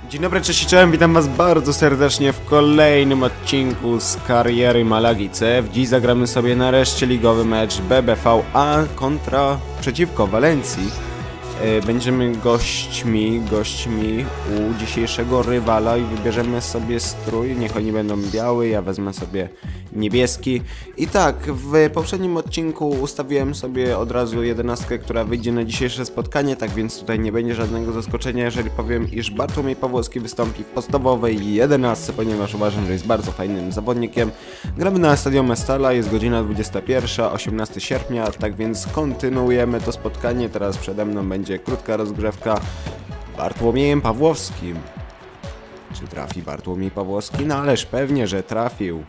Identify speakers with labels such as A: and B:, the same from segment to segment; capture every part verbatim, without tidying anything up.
A: Dzień dobry, cześć i czołem, witam was bardzo serdecznie w kolejnym odcinku z kariery Malagi C F. Dziś zagramy sobie nareszcie ligowy mecz B B V A kontra przeciwko Walencji. Będziemy gośćmi, gośćmi u dzisiejszego rywala i wybierzemy sobie strój. Niech oni będą biały, ja wezmę sobie niebieski. I tak, w poprzednim odcinku ustawiłem sobie od razu jedenastkę, która wyjdzie na dzisiejsze spotkanie, tak więc tutaj nie będzie żadnego zaskoczenia, jeżeli powiem, iż Bartłomiej Pawłowski wystąpi w podstawowej jedenastce, ponieważ uważam, że jest bardzo fajnym zawodnikiem. Gramy na stadionie Stala, jest godzina dwudziesta pierwsza, osiemnastego sierpnia, tak więc kontynuujemy to spotkanie. Teraz przede mną będzie krótka rozgrzewka Bartłomiejem Pawłowskim. Czy trafi Bartłomiej Pawłowski? No ależ pewnie, że trafił.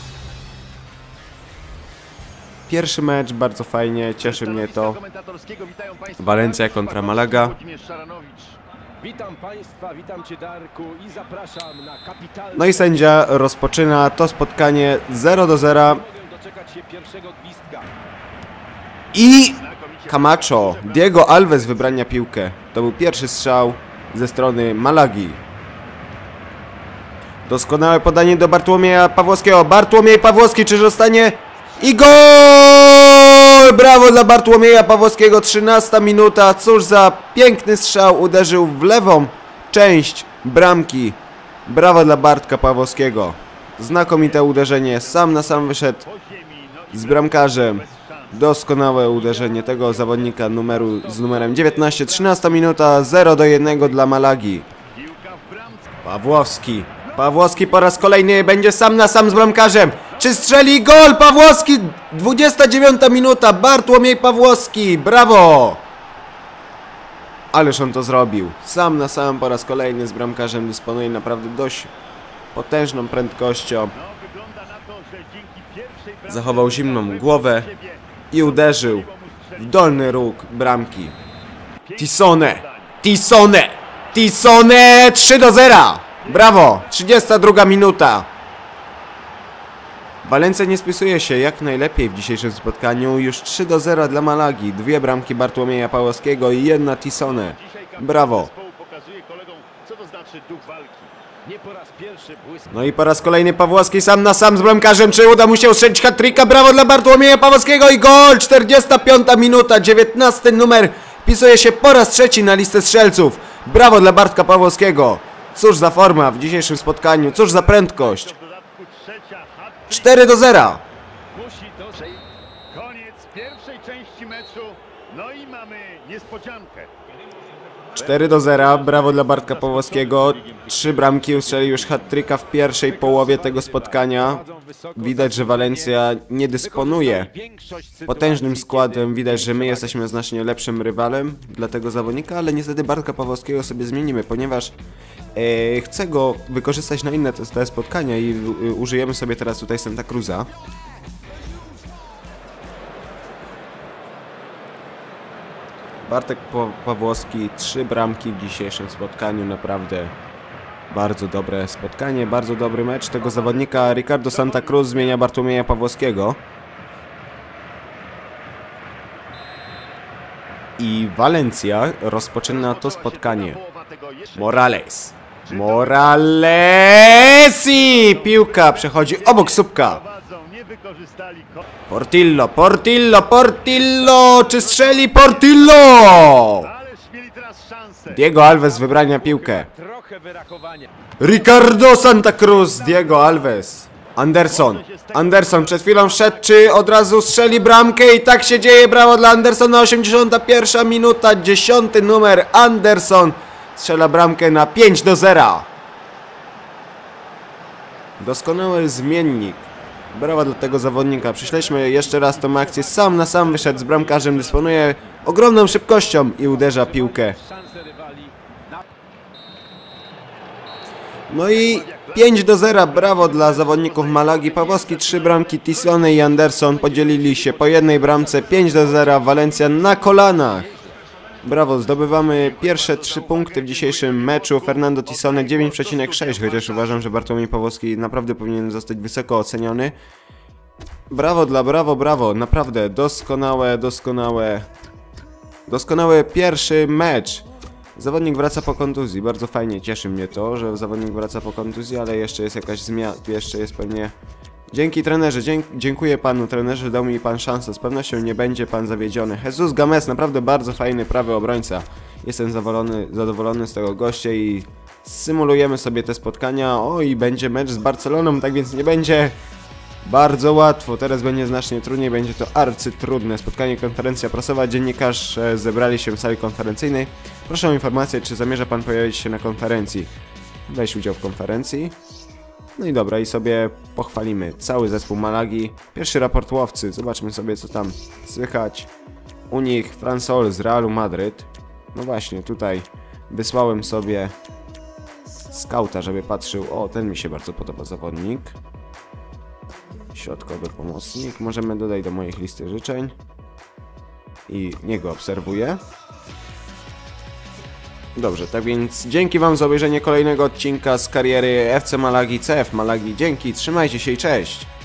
A: Pierwszy mecz, bardzo fajnie, cieszy mnie to. Walencja kontra Malaga.
B: Witam Państwa, witam Cię Darku i zapraszam na kapitalne...
A: No i sędzia rozpoczyna to spotkanie zero do zera. I Camacho, Diego Alves wybrania piłkę. To był pierwszy strzał ze strony Malagi. Doskonałe podanie do Bartłomieja Pawłowskiego. Bartłomiej Pawłowski, czy zostanie? I gol! Brawo dla Bartłomieja Pawłowskiego, trzynasta minuta. Cóż za piękny strzał, uderzył w lewą część bramki. Brawo dla Bartka Pawłowskiego. Znakomite uderzenie, sam na sam wyszedł z bramkarzem. Doskonałe uderzenie tego zawodnika numeru, z numerem dziewiętnaście. trzynasta minuta, zero do jednego dla Malagi. Pawłowski. Pawłowski po raz kolejny będzie sam na sam z bramkarzem. Czy strzeli gol? Pawłowski! dwudziesta dziewiąta minuta. Bartłomiej Pawłowski. Brawo! Ależ on to zrobił. Sam na sam po raz kolejny z bramkarzem. Dysponuje naprawdę dość potężną prędkością. Zachował zimną głowę i uderzył w dolny róg bramki. Tissone! Tissone! Tissone! trzy do zera! Brawo! trzydziesta druga minuta. Walencja nie spisuje się jak najlepiej w dzisiejszym spotkaniu. Już trzy do zera dla Malagi. Dwie bramki Bartłomieja Pawłowskiego i jedna Tissone. Brawo! No i po raz kolejny Pawłowski sam na sam z bramkarzem. Czy uda mu się strzelić hat-tricka? Brawo dla Bartłomieja Pawłowskiego i gol! czterdziesta piąta minuta. dziewiętnasty numer wpisuje się po raz trzeci na listę strzelców. Brawo dla Bartka Pawłowskiego. Cóż za forma w dzisiejszym spotkaniu. Cóż za prędkość. cztery do zera.
C: Koniec pierwszej części meczu. No i mamy niespodziankę.
A: cztery do zera. Brawo dla Bartka Pawłowskiego. Trzy bramki, ustrzelił już hat-tricka w pierwszej połowie tego spotkania. Widać, że Walencja nie dysponuje potężnym składem. Widać, że my jesteśmy znacznie lepszym rywalem dla tego zawodnika, ale niestety Bartka Pawłowskiego sobie zmienimy, ponieważ e, chcę go wykorzystać na inne te, te spotkania i y, użyjemy sobie teraz tutaj Santa Cruza. Bartek Pawłowski, trzy bramki w dzisiejszym spotkaniu, naprawdę bardzo dobre spotkanie, bardzo dobry mecz tego zawodnika. Ricardo Santa Cruz zmienia Bartłomieja Pawłowskiego. I Walencja rozpoczyna to spotkanie. Morales. Morales i piłka przechodzi obok słupka. Portillo, Portillo, Portillo! Czy strzeli Portillo? Diego Alves wybrania piłkę. Ricardo Santa Cruz, Diego Alves. Anderson. Anderson przed chwilą wszedł, czy od razu strzeli bramkę i tak się dzieje. Brawo dla Andersona, osiemdziesiąta pierwsza minuta, dziesiąty numer Anderson strzela bramkę na pięć do zera. Doskonały zmiennik. Brawa dla tego zawodnika. Przyśledźmy jeszcze raz tą akcję. Sam na sam wyszedł z bramkarzem, dysponuje ogromną szybkością i uderza piłkę. No i pięć do zera. Brawo dla zawodników Malagi. Pawłowski trzy bramki, Tissone i Anderson podzielili się po jednej bramce. pięć do zera. Walencja na kolanach. Brawo, zdobywamy pierwsze trzy punkty w dzisiejszym meczu. Fernando Tissone dziewięć przecinek sześć, chociaż uważam, że Bartłomiej Pawłowski naprawdę powinien zostać wysoko oceniony. Brawo dla brawo, brawo, naprawdę doskonałe, doskonałe, doskonały pierwszy mecz Zawodnik wraca po kontuzji, bardzo fajnie, cieszy mnie to, że zawodnik wraca po kontuzji, ale jeszcze jest jakaś zmiana, jeszcze jest pewnie... Dzięki trenerze, dzięk dziękuję panu trenerze, dał mi pan szansę, z pewnością nie będzie pan zawiedziony. Jesus Games, naprawdę bardzo fajny prawy obrońca. Jestem zadowolony, zadowolony z tego gościa i symulujemy sobie te spotkania. O, i będzie mecz z Barceloną, tak więc nie będzie bardzo łatwo. Teraz będzie znacznie trudniej, będzie to arcytrudne spotkanie. Konferencja prasowa, dziennikarze zebrali się w sali konferencyjnej. Proszę o informację, czy zamierza pan pojawić się na konferencji. Weź udział w konferencji. No i dobra, i sobie pochwalimy cały zespół Malagi. Pierwszy raport łowcy, zobaczmy sobie, co tam słychać u nich. Fransol z Realu Madryt. No właśnie, tutaj wysłałem sobie skauta, żeby patrzył. O, ten mi się bardzo podoba zawodnik. Środkowy pomocnik. Możemy dodać do moich listy życzeń. I niego obserwuję. Dobrze, tak więc dzięki wam za obejrzenie kolejnego odcinka z kariery F C Malagi C F Malagi. Dzięki, trzymajcie się i cześć!